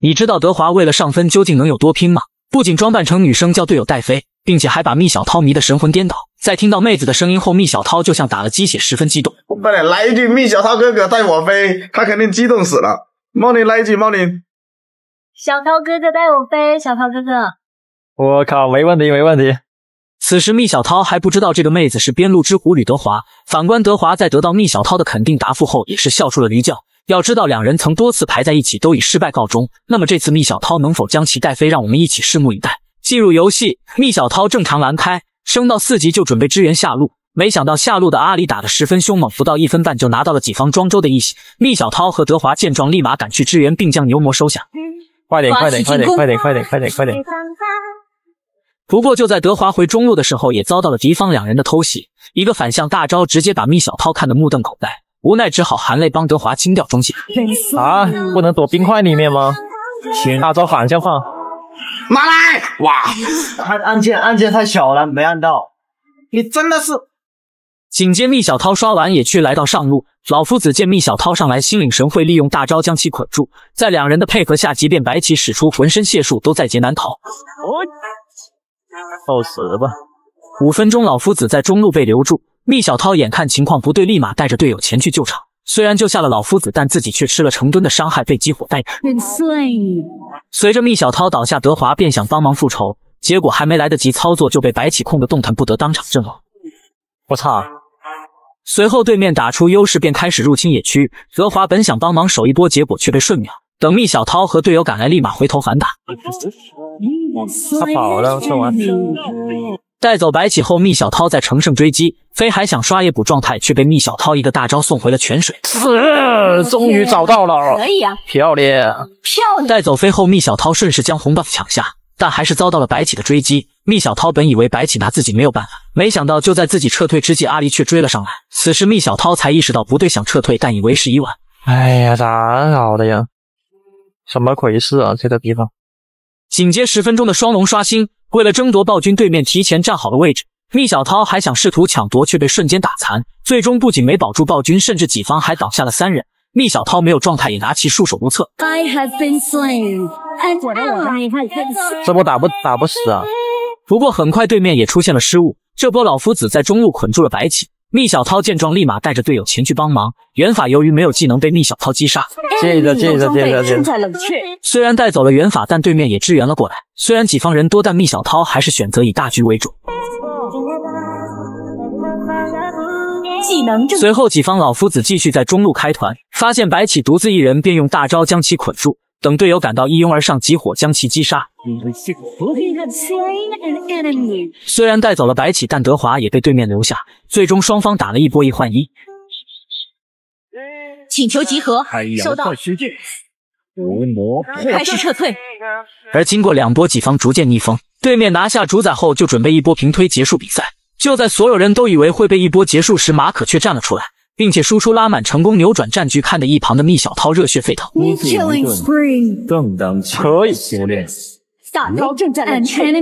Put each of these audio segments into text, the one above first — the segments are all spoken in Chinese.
你知道德华为了上分究竟能有多拼吗？不仅装扮成女生叫队友带飞，并且还把蜜小涛迷得神魂颠倒。在听到妹子的声音后，蜜小涛就像打了鸡血，十分激动。 快点来一句蜜小涛哥哥带我飞，他肯定激动死了。猫宁来一句，猫宁。 小涛哥哥带我飞，小涛哥哥。 我靠，没问题没问题。 此时蜜小涛还不知道这个妹子是边路之狐吕德华，反观德华在得到蜜小涛的肯定答复后，也是笑出了驴叫。要知道两人曾多次排在一起都以失败告终，那么这次蜜小涛能否将其带飞，让我们一起拭目以待。进入游戏，蜜小涛正常蓝开，升到4级就准备支援下路，没想到下路的阿里打得十分凶猛，不到1分半就拿到了己方庄周的一血。蜜小涛和德华见状立马赶去支援，并将牛魔收下。 快点！ 不过就在德华回中路的时候，也遭到了敌方两人的偷袭，一个反向大招直接把蜜小涛看得目瞪口呆，无奈只好含泪帮德华清掉中线。 啊，不能躲冰块里面吗？大招反向放， 拿来！哇， 按键太小了，没按到。你真的是。 紧接蜜小涛刷完野区来到上路，老夫子见蜜小涛上来，心领神会，利用大招将其捆住。在两人的配合下，即便白起使出浑身解数，都在劫难逃。 受死吧 ！5分钟，老夫子在中路被留住，蜜小涛眼看情况不对，立马带着队友前去救场。虽然救下了老夫子，但自己却吃了成吨的伤害，被激活带着。随着蜜小涛倒下，德华便想帮忙复仇，结果还没来得及操作，就被白起控得动弹不得，当场阵亡。 我操！ 随后对面打出优势，便开始入侵野区。德华本想帮忙守一波，结果却被瞬秒。等蜜小涛和队友赶来，立马回头反打。 他跑了，送完。 带走白起后，蜜小涛在乘胜追击，飞还想刷野补状态，却被蜜小涛一个大招送回了泉水。 终于找到了， 可以啊， 漂亮！ 带走飞后，蜜小涛顺势将红 buff 抢下，但还是遭到了白起的追击。蜜小涛本以为白起拿自己没有办法，没想到就在自己撤退之际，阿离却追了上来。此时蜜小涛才意识到不对，想撤退，但以为时已晚。 哎呀，咋搞的呀？什么回事啊？这个地方。 紧接10分钟的双龙刷新，为了争夺暴君，对面提前站好了位置。蜜小涛还想试图抢夺，却被瞬间打残，最终不仅没保住暴君，甚至己方还倒下了3人。蜜小涛没有状态，也拿其束手无策。 这波打不死啊！ 不过很快对面也出现了失误，这波老夫子在中路捆住了白起。蜜小涛见状，立马带着队友前去帮忙。元法由于没有技能，被蜜小涛击杀。 接着。 虽然带走了元法，但对面也支援了过来。虽然己方人多，但蜜小涛还是选择以大局为主。随后己方老夫子继续在中路开团，发现白起独自一人，便用大招将其捆住。等队友赶到，一拥而上，集火将其击杀。虽然带走了白起，但德华也被对面留下，最终双方打了1波1换1。 请求集合，收到。开始撤退。 而经过2波，己方逐渐逆风，对面拿下主宰后，就准备1波平推结束比赛。就在所有人都以为会被1波结束时，马可却站了出来，并且输出拉满，成功扭转战局，看得一旁的蜜小涛热血沸腾。 更当可以修炼。 大招正在冷却。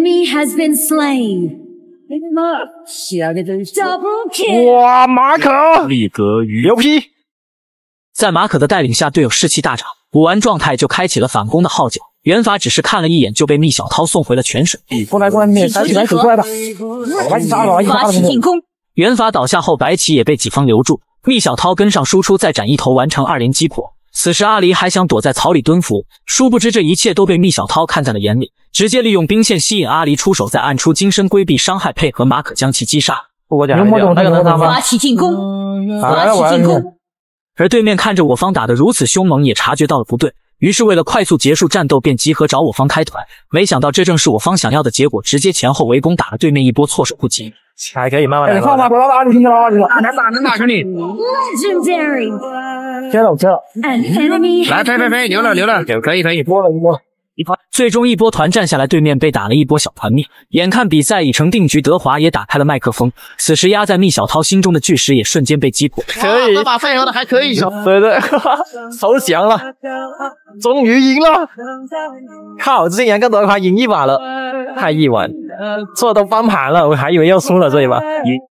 哇，马可力格与牛批！ 在马可的带领下，队友士气大涨，补完状态就开启了反攻的号角。元法只是看了一眼就被蜜小涛送回了泉水。 过来，你赶紧走出来吧！把你杀了， 发起进攻。 元法倒下后，白起也被己方留住，蜜小涛跟上输出，再斩一头完成2连击破。此时阿离还想躲在草里蹲伏，殊不知这一切都被蜜小涛看在了眼里，直接利用兵线吸引阿离出手，再按出金身规避伤害，配合马可将其击杀。 我讲那个能杀吗？ 发起进攻，发起进攻。 而对面看着我方打得如此凶猛，也察觉到了不对，于是为了快速结束战斗，便集合找我方开团。没想到这正是我方想要的结果，直接前后围攻，打了对面1波措手不及。 还可以慢慢来。 能打兄弟。 接了。 来，飞，牛了，可以。 摸了。 最终1波团战下来，对面被打了1波小团灭。眼看比赛已成定局，德华也打开了麦克风。此时压在蜜小涛心中的巨石也瞬间被击破。 可以， 这把配合的还可以。 对，投降了，终于赢了！靠，竟然跟德华赢1把了，太意外，这都翻盘了，我还以为要输了这一把。